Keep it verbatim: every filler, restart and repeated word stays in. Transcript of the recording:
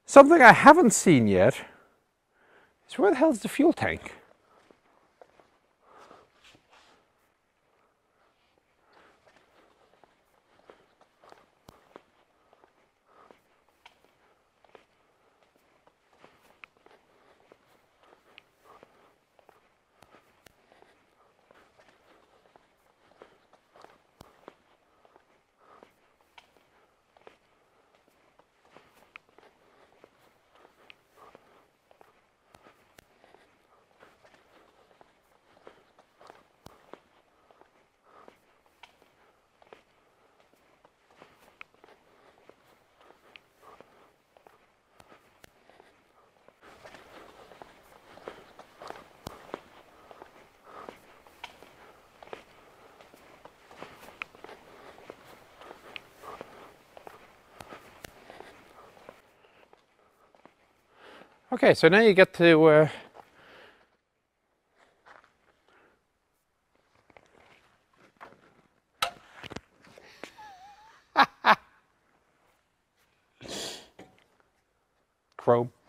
Something I haven't seen yet is where the hell's the fuel tank? Okay, so now you get to uh, chrome.